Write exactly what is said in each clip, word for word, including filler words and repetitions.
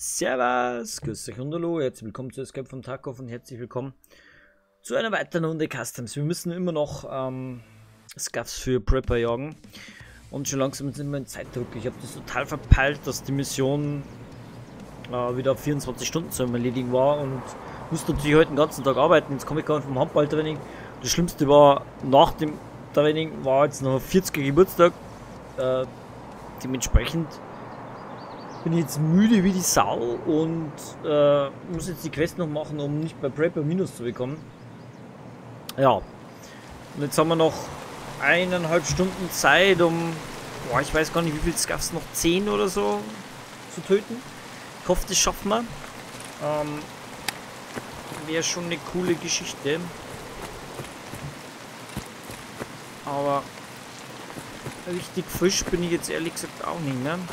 Servus, grüß euch und hallo, herzlich willkommen zu Escape from Tarkov und herzlich willkommen zu einer weiteren Runde Customs. Wir müssen immer noch ähm, Scuffs für Prepper jagen und schon langsam sind wir in Zeitdruck. Ich habe das total verpeilt, dass die Mission äh, wieder auf vierundzwanzig Stunden zu erledigen war und musste natürlich heute den ganzen Tag arbeiten. Jetzt komme ich gerade vom Handballtraining. Das Schlimmste war, nach dem Training war jetzt noch vierziger Geburtstag. Äh, dementsprechend bin ich jetzt müde wie die Sau und äh, muss jetzt die Quest noch machen, um nicht bei Prepper Minus zu bekommen. Ja, und jetzt haben wir noch eineinhalb Stunden Zeit, um, boah, ich weiß gar nicht, wie viel Scuffs, noch zehn oder so zu töten. Ich hoffe, das schaffen wir. Ähm, Wäre schon eine coole Geschichte. Aber richtig frisch bin ich jetzt ehrlich gesagt auch nicht, ne?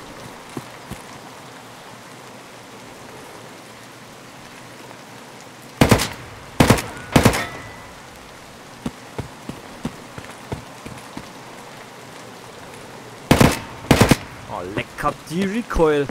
Oh, lecker, die Recoil.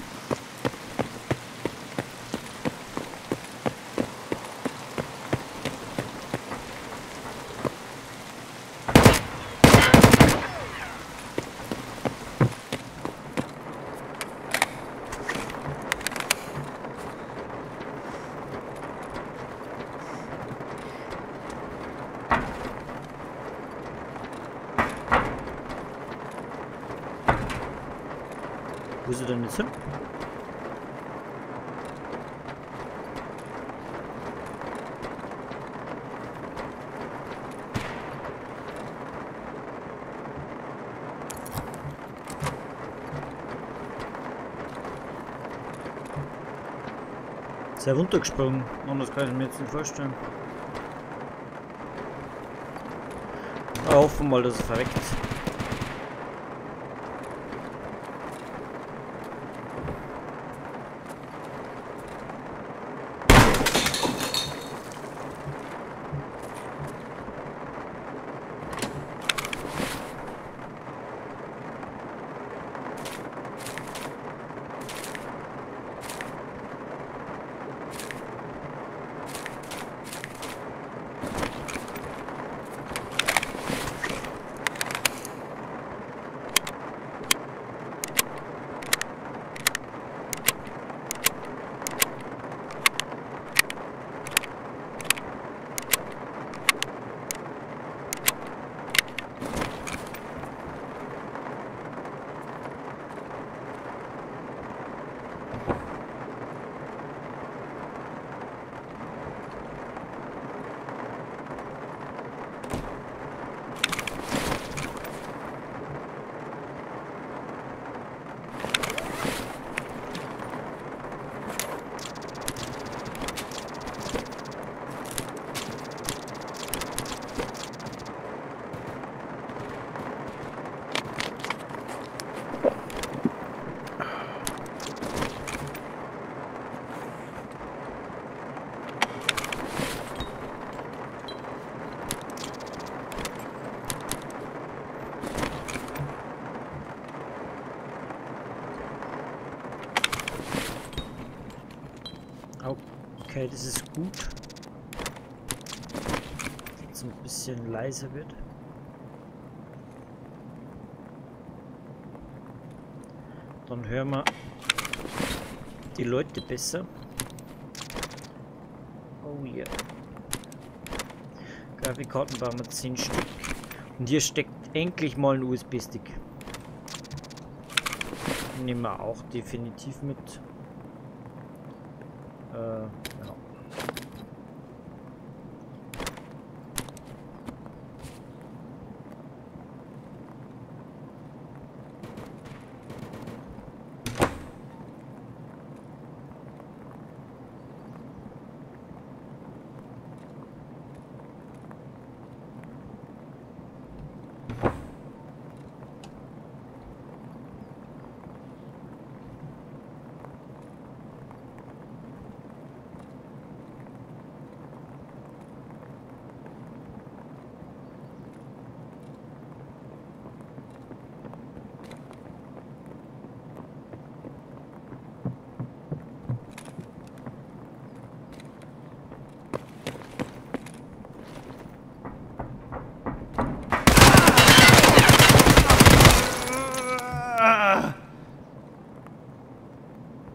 Wo ist er denn jetzt hin? Ist er runtergesprungen? Anders kann ich mir jetzt nicht vorstellen. Ja, hoffen wir mal, dass er verreckt. Okay, das ist gut. Jetzt ein bisschen leiser wird. Dann hören wir die Leute besser. Oh ja. Yeah. Grafikkarten brauchen wir zehn Stück. Und hier steckt endlich mal ein U S B-Stick. Nehmen wir auch definitiv mit. Äh, ja.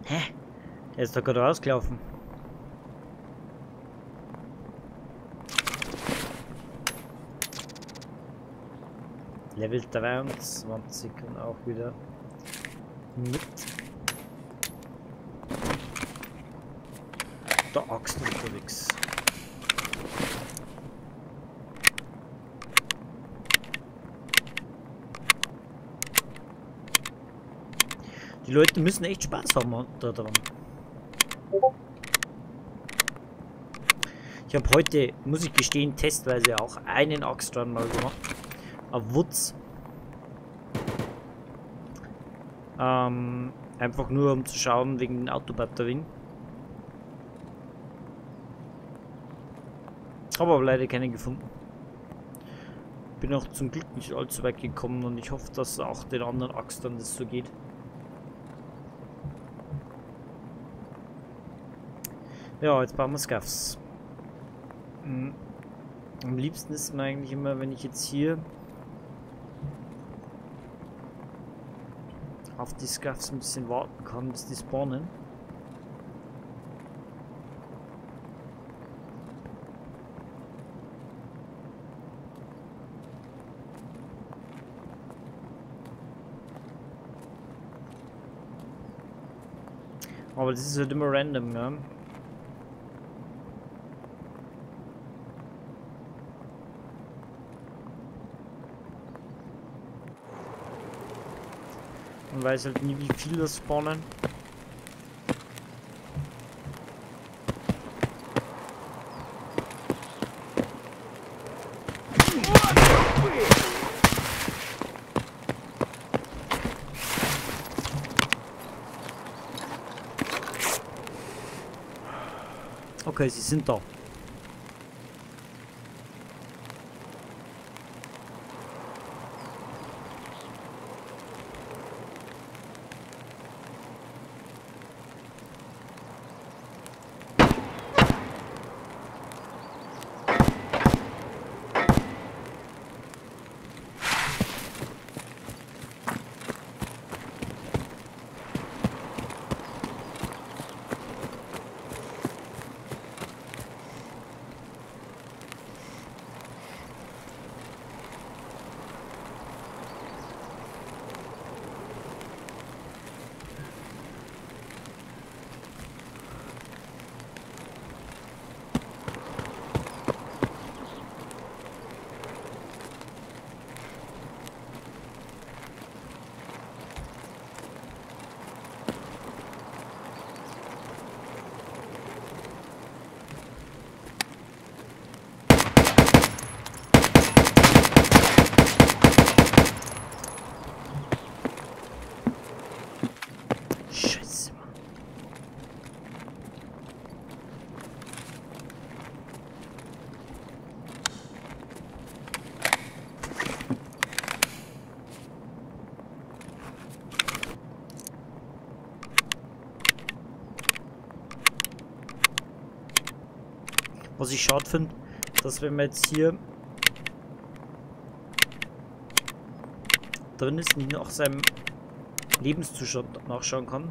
Hä? Der ist doch gerade rausgelaufen. Level dreiundzwanzig und auch wieder mit der Axt unterwegs. Die Leute müssen echt Spaß haben da dran. Ich habe heute, muss ich gestehen, testweise auch einen Axtrun mal gemacht. Auf Wutz. Ähm, einfach nur um zu schauen wegen den Autobatterien. Habe aber leider keine gefunden. Bin auch zum Glück nicht allzu weit gekommen und ich hoffe, dass auch den anderen Axtern das so geht. Ja, jetzt bauen wir Scuffs. Mhm. Am liebsten ist mir eigentlich immer, wenn ich jetzt hier auf die Scuffs ein bisschen warten kann, bis die spawnen. Aber das ist halt immer random, ja. Man weiß halt nie, wie viele spawnen. Okay, sie sind da. Scheiße, Mann. Was ich schade finde, dass wenn man jetzt hier drin ist, nicht nach seinem Lebenszustand nachschauen kann.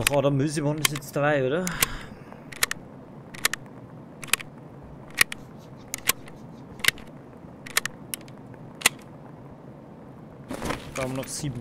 Noch Adam Mösemann ist jetzt dabei, oder? Da haben wir noch sieben.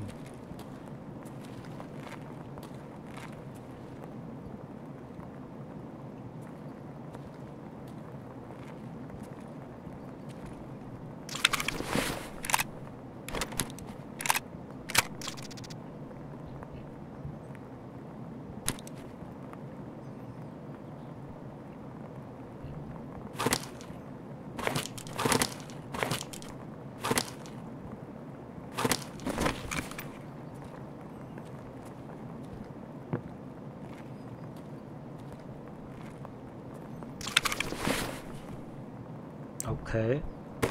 Okay.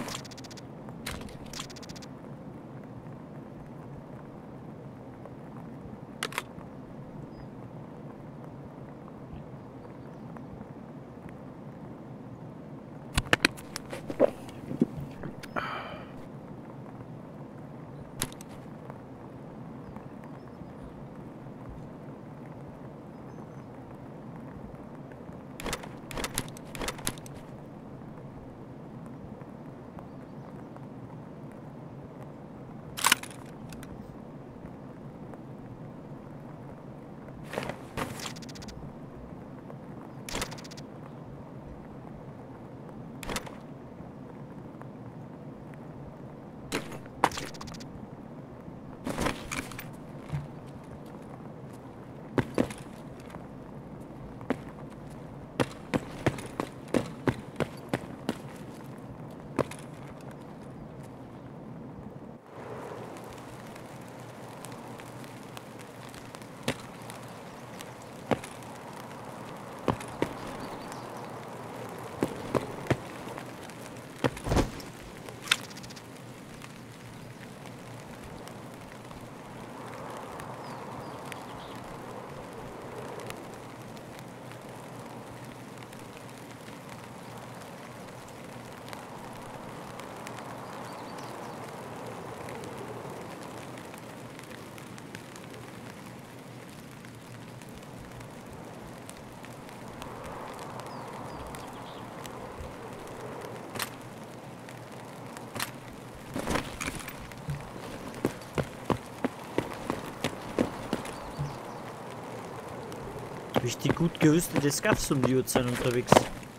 Richtig gut gerüstete Scuffs um die Uhrzeit unterwegs.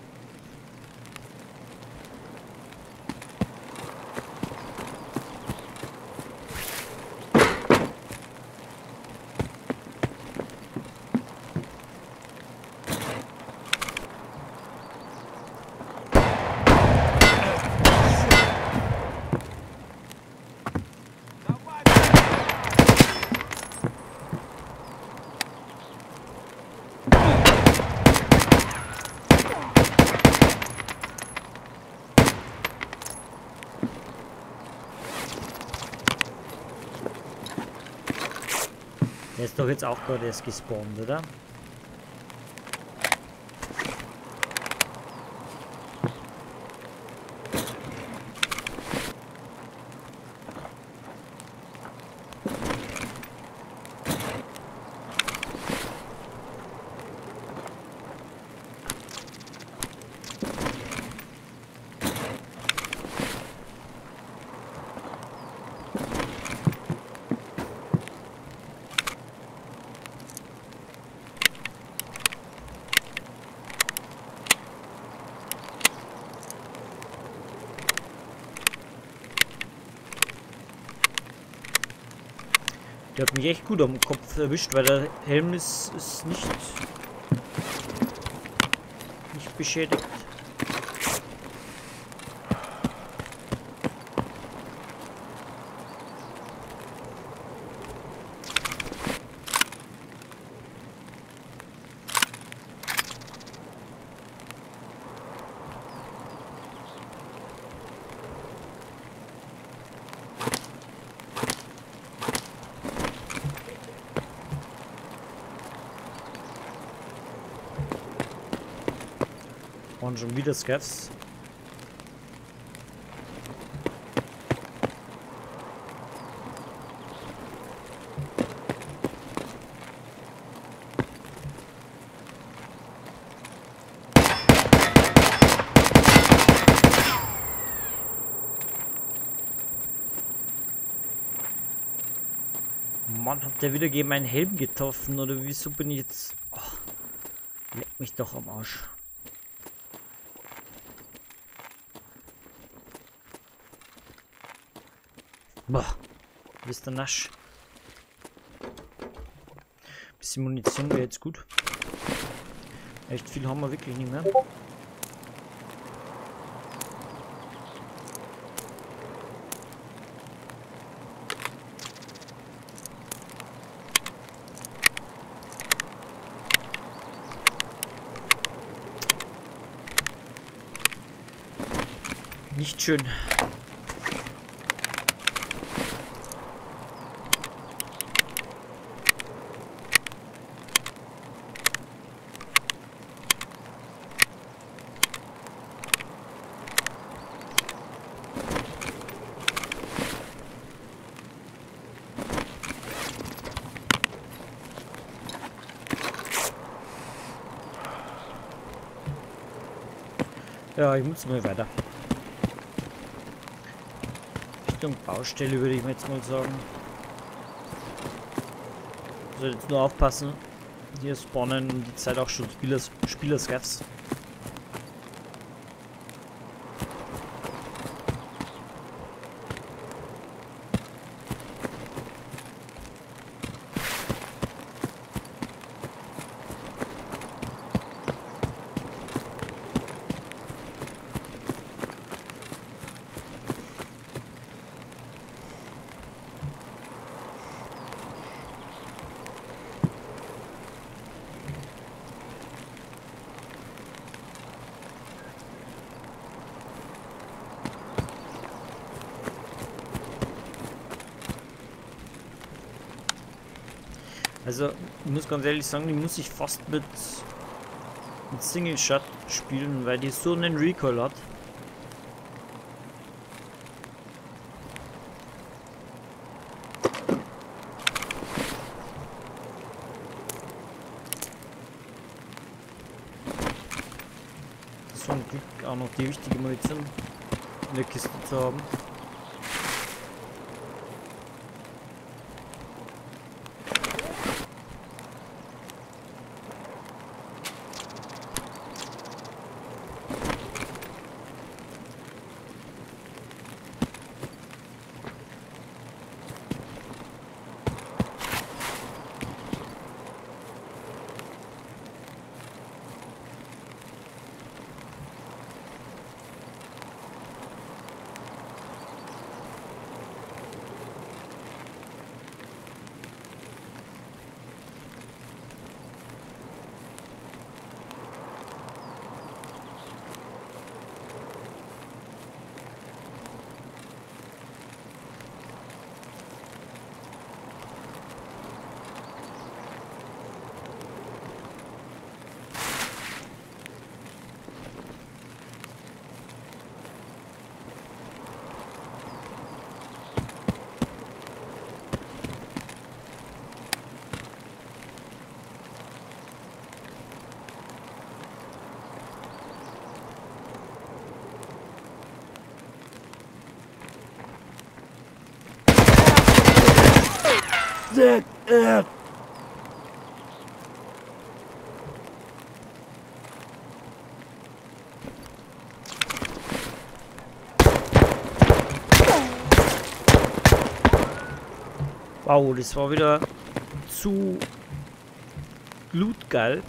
Der ist doch jetzt auch gerade erst gespawnt, oder? Der hat mich echt gut am Kopf erwischt, weil der Helm ist, ist nicht, nicht beschädigt. Und schon wieder Scaffs. Mann, hat der wieder gegen meinen Helm getroffen oder wieso bin ich jetzt... Oh, leck mich doch am Arsch. Boah, bist du nasch. Bisschen Munition wäre jetzt gut. Echt viel haben wir wirklich nicht mehr. Nicht schön. Ja, ich muss mal weiter. Richtung Baustelle würde ich mir jetzt mal sagen. Also jetzt nur aufpassen. Hier spawnen um die Zeit auch schon Spielers, Spielerscavs. Also, ich muss ganz ehrlich sagen, die muss ich fast mit, mit Single Shot spielen, weil die so einen Recoil hat. So ein Glück auch noch die wichtige Munition in der Kiste zu haben. That, uh. Wow, das war wieder zu blutgeil.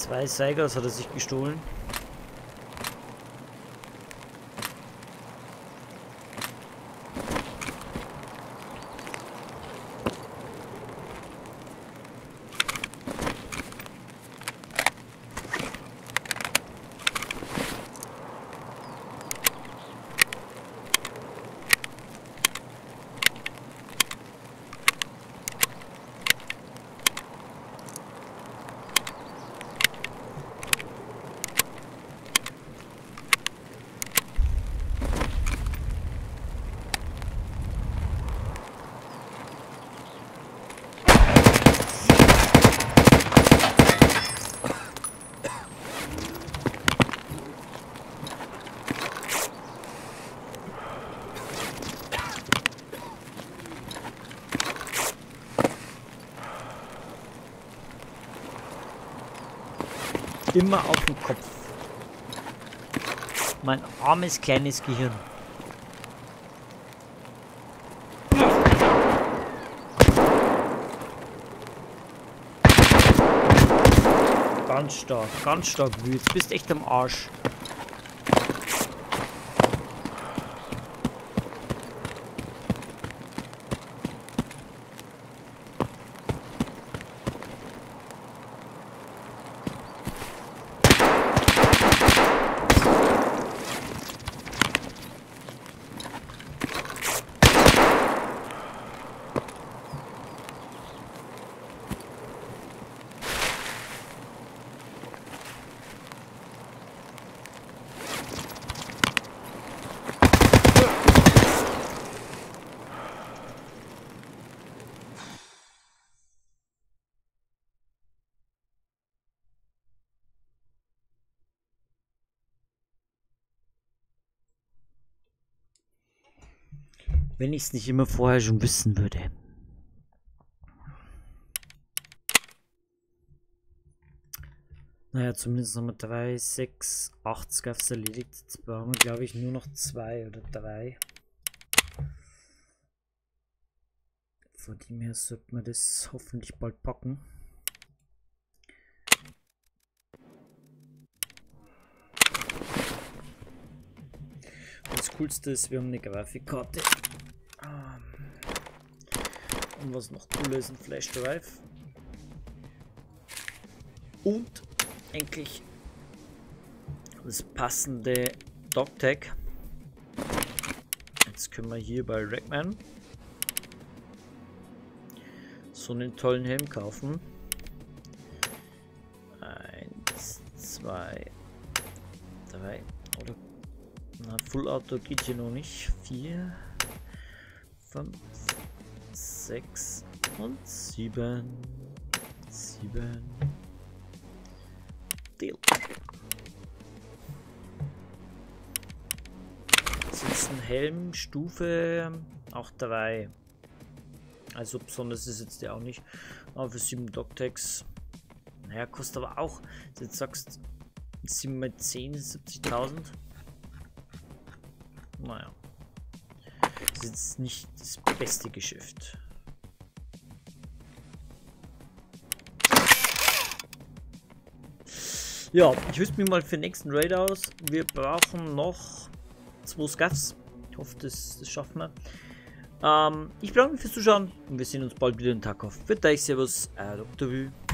Zwei Seigers hat er sich gestohlen. Immer auf dem Kopf. Mein armes kleines Gehirn. Ganz stark, ganz stark wütend. Du bist echt am Arsch. Wenn ich es nicht immer vorher schon wissen würde. Naja, zumindest haben wir drei, sechs, acht Scuffs erledigt. Jetzt brauchen wir, glaube ich, nur noch zwei oder drei. Von dem her sollten wir das hoffentlich bald packen. Das Coolste ist, wir haben eine Grafikkarte. Und was noch cooler ist, ein Flash Drive. Und endlich das passende Dogtag. Jetzt können wir hier bei Rackman so einen tollen Helm kaufen. Eins, zwei, drei oder na, Full Auto geht hier noch nicht. Vier, fünf, sechs und sieben. Sieben. Deal. Das ist ein Helm, Stufe auch drei. Also besonders ist jetzt der auch nicht. Aber für sieben Dogtags. Naja, kostet aber auch, jetzt sagst sieben mal zehn, siebzigtausend. Naja. Das ist jetzt nicht das beste Geschäft. Ja, ich rüste mich mal für den nächsten Raid aus. Wir brauchen noch zwei Scuffs. Ich hoffe, das, das schaffen wir. Ähm, ich bedanke mich fürs Zuschauen und wir sehen uns bald wieder in Tarkov. Für euch, Servus, euer Doktor Wü.